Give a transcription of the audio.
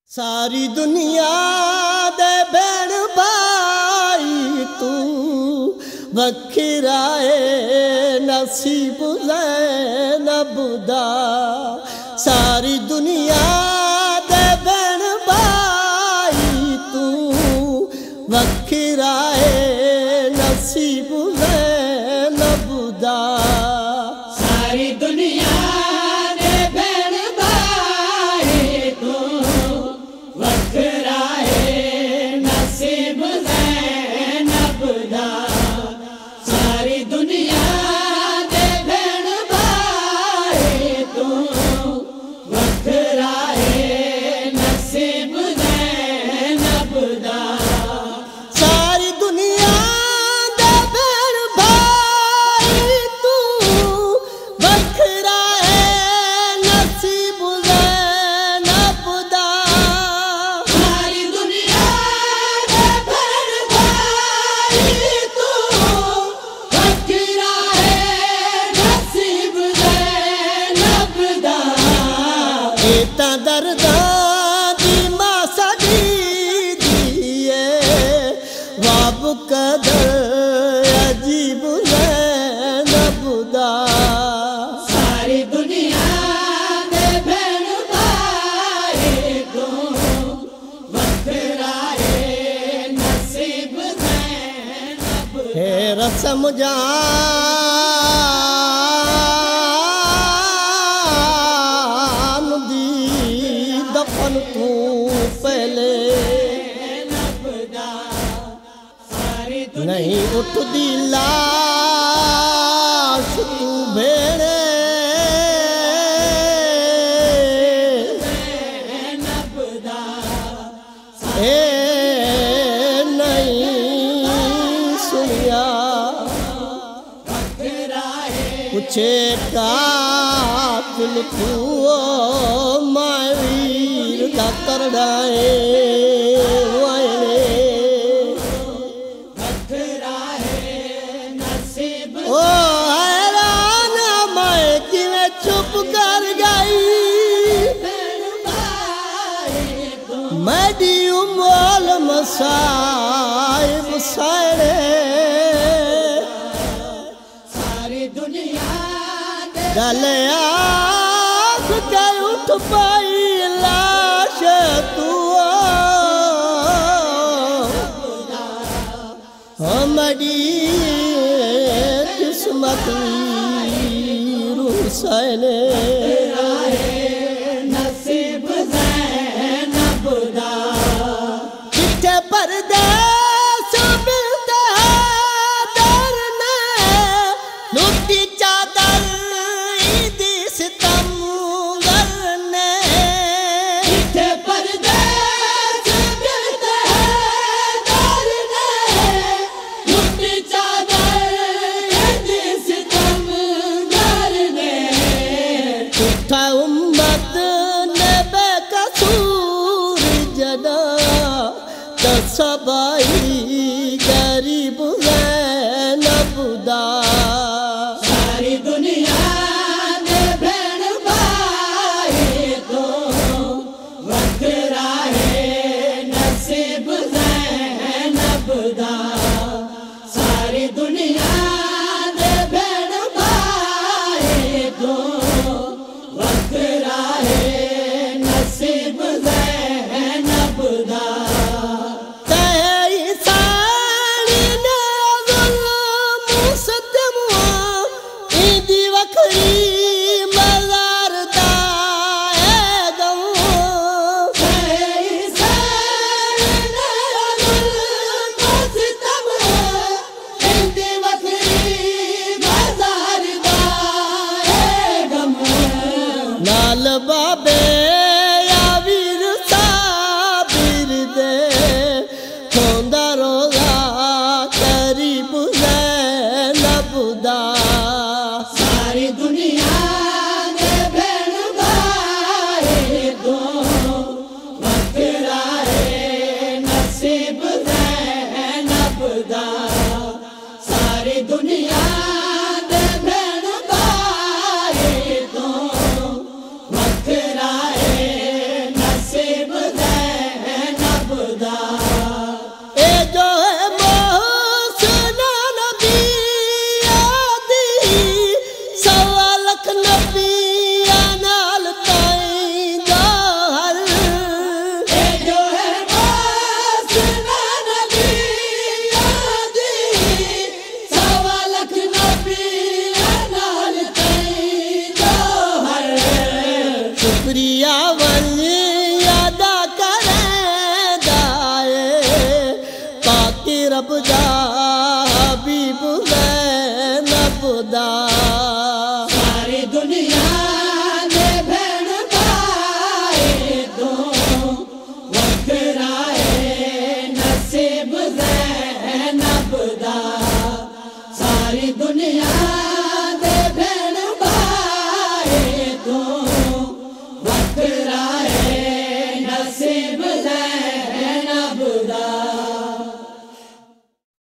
सारी दुनिया दे बैण भाई तू वखराए नसीब ज़ैनब दा। सारी दुनिया दे बैण भाई तू वखराए नसीब ज़ैनब दा। सारी दुनिया दे बैण भाई तू वखराए नसीब ज़ैनब दा। सारी दुनिया दे बैण भाई तू वखराए नसीब ज़ैनब दा। सारी दुनिया दे बैण भाई तू वखराए नसीब ज़ैनब दा। सारी दुनिया दे बैण भाई तू वखराए नसीब ज़ैनब दा। एता दर्दा दी मां सदी दिए वाब कदर अजीब ज़ैनब दा। सारी दुनिया दे बैण भाई तू वखराए नसीब ज़ैनब दा। हे रस्म जान दी दफन तू पहले सारी नहीं उठदी लाश तू भेड़े। ज़ैनब दा। ए नहीं सुनिया पूछे कातिल तू मावीर दा करड़ाए ओ हैरान मैं किवें चुप कर गई। मैडी उमोल मसाइब साड़े सारी दुनिया दे गले आँख के उठ पाई लाश तू हमारी किस्मत रूसने नसीब ज़ैनब दा। चिट्ठे परदेस मिलते हैं दर में लुटी चादर ईदी सितमगर ने। चिट्ठे परदेस मिलते हैं दर में लुटी चादर ईदी सितमगर ने। उठा उम्मत ने बेकसूर जदा तसबाई गरीब ज़ैनब दा। सारी दुनिया दे बैण भाई तू वखराए नसीब ज़ैनब दा। सारी दुनिया